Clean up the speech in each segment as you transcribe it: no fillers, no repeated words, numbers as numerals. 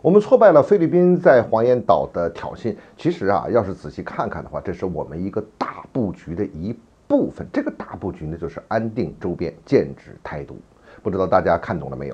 我们挫败了菲律宾在黄岩岛的挑衅。其实啊，要是仔细看看的话，这是我们一个大布局的一部分。这个大布局呢，就是安定周边，剑指台独。不知道大家看懂了没有？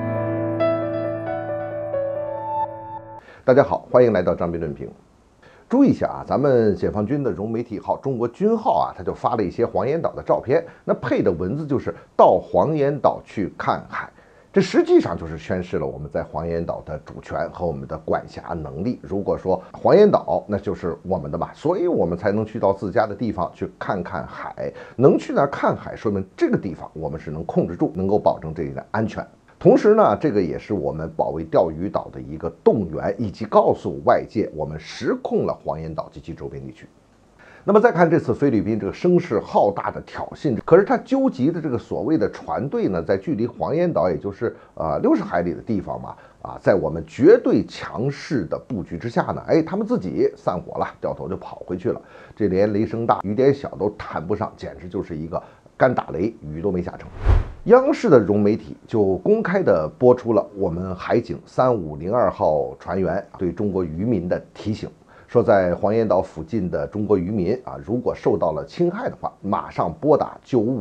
大家好，欢迎来到张斌论评。注意一下啊，咱们解放军的融媒体号中国军号啊，他就发了一些黄岩岛的照片，那配的文字就是到黄岩岛去看海。这实际上就是宣示了我们在黄岩岛的主权和我们的管辖能力。如果说黄岩岛那就是我们的嘛，所以我们才能去到自家的地方去看看海。能去那儿看海，说明这个地方我们是能控制住，能够保证这里的安全。同时呢，这个也是我们保卫钓鱼岛的一个动员，以及告诉外界我们实控了黄岩岛及其周边地区。那么再看这次菲律宾这个声势浩大的挑衅，可是他纠集的这个所谓的船队呢，在距离黄岩岛也就是60海里的地方嘛，在我们绝对强势的布局之下呢，他们自己散伙了，掉头就跑回去了。这连雷声大雨点小都谈不上，简直就是一个干打雷，雨都没下成。央视的融媒体就公开的播出了我们海警3502号船员对中国渔民的提醒。说在黄岩岛附近的中国渔民如果受到了侵害的话，马上拨打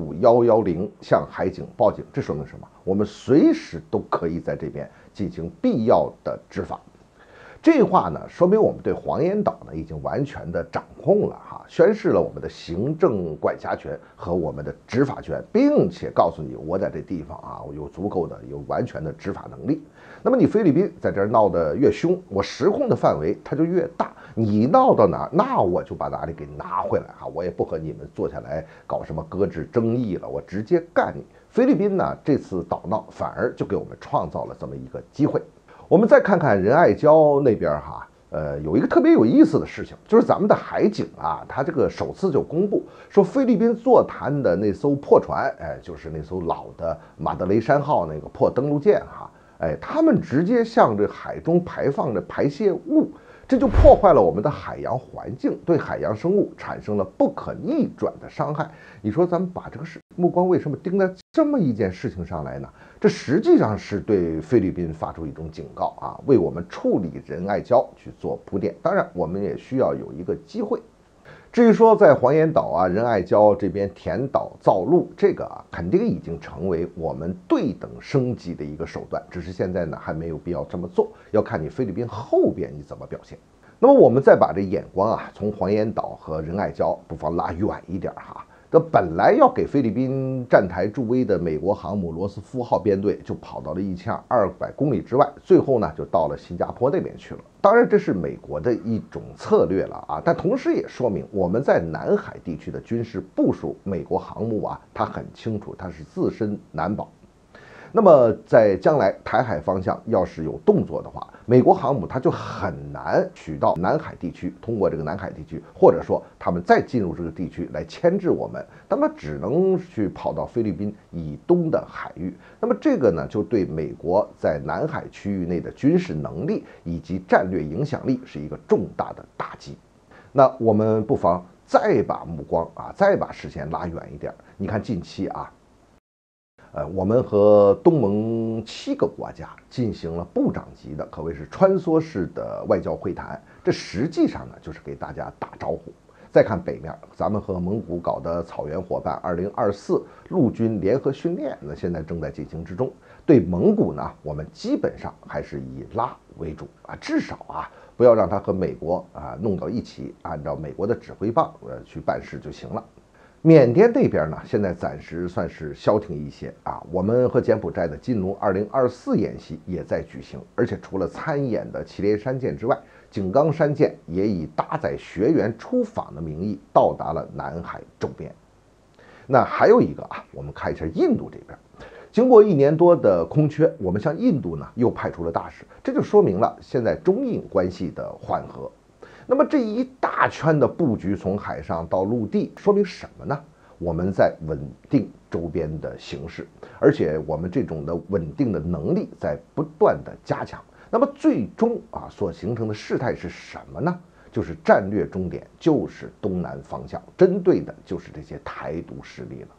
95110向海警报警。这说明什么？我们随时都可以在这边进行必要的执法。这话呢，说明我们对黄岩岛呢已经完全的掌控了宣示了我们的行政管辖权和我们的执法权，并且告诉你我在这地方我有足够的、有完全的执法能力。那么你菲律宾在这儿闹得越凶，我实控的范围它就越大。你闹到哪儿，那我就把哪里给拿回来我也不和你们坐下来搞什么搁置争议了，我直接干你。菲律宾呢这次捣闹反而就给我们创造了这么一个机会。我们再看看仁爱礁那边有一个特别有意思的事情，就是咱们的海警他这个首次就公布说，菲律宾坐滩的那艘破船，就是那艘老的马德雷山号那个破登陆舰他们直接向这海中排放着排泄物，这就破坏了我们的海洋环境，对海洋生物产生了不可逆转的伤害。你说咱们把这个目光为什么盯在这么一件事情上来呢？这实际上是对菲律宾发出一种警告为我们处理仁爱礁去做铺垫。当然，我们也需要有一个机会。至于说在黄岩岛仁爱礁这边填岛造陆，这个肯定已经成为我们对等升级的一个手段，只是现在呢还没有必要这么做，要看你菲律宾后边你怎么表现。那么我们再把这眼光从黄岩岛和仁爱礁不妨拉远一点这本来要给菲律宾站台助威的美国航母罗斯福号编队就跑到了1200公里之外，最后呢就到了新加坡那边去了。当然这是美国的一种策略了但同时也说明我们在南海地区的军事部署，美国航母它很清楚，它是自身难保。那么在将来台海方向要是有动作的话，美国航母它就很难取到南海地区，通过这个南海地区，或者说他们再进入这个地区来牵制我们，那么只能去跑到菲律宾以东的海域。那么这个呢，就对美国在南海区域内的军事能力以及战略影响力是一个重大的打击。那我们不妨再把目光再把视线拉远一点。你看近期我们和东盟7个国家进行了部长级的，可谓是穿梭式的外交会谈，这实际上呢就是给大家打招呼。再看北面，咱们和蒙古搞的草原伙伴2024陆军联合训练，那现在正在进行之中。对蒙古呢，我们基本上还是以拉为主至少不要让他和美国弄到一起，按照美国的指挥棒去办事就行了。缅甸那边呢，现在暂时算是消停一些我们和柬埔寨的金龙2024演习也在举行，而且除了参演的祁连山舰之外，井冈山舰也以搭载学员出访的名义到达了南海周边。那还有一个我们看一下印度这边，经过1年多的空缺，我们向印度呢又派出了大使，这就说明了现在中印关系的缓和。那么这一大圈的布局，从海上到陆地，说明什么呢？我们在稳定周边的形势，而且我们这种的稳定的能力在不断的加强。那么最终所形成的事态是什么呢？就是战略终点就是东南方向，针对的就是这些台独势力了。